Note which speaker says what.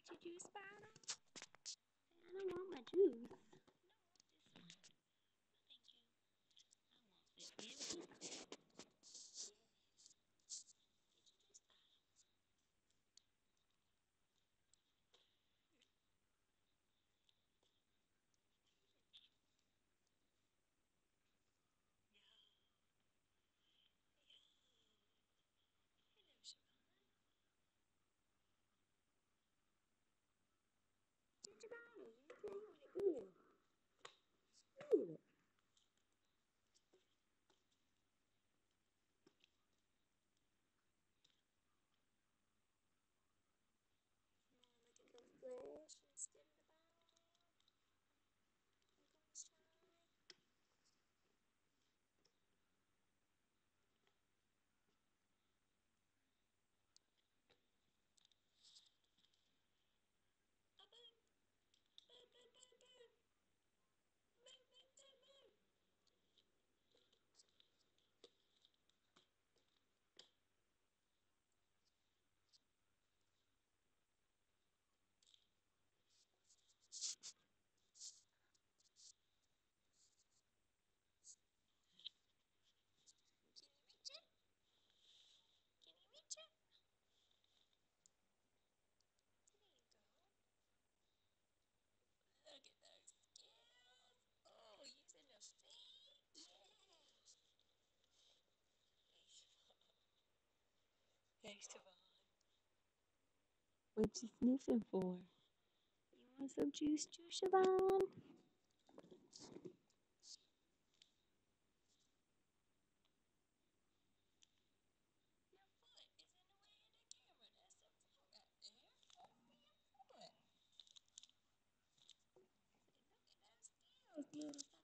Speaker 1: want your juice bottle? I don't want my juice. Get your bottle. You want it good. Good. Look at those flashes. Get in the bottle. Look on the side. A boom. Boom, boom, boom, boom. Boom, boom, boom, boom. Can you reach it? Can you reach it? There you go. Look at those skills. Oh, using the feet. Yeah. Hey, Siobhan. What you sniffing for? You want some juice too, Siobhan? Your foot is in the way of the camera. That's the foot right there. I see your foot. Look at those skills, little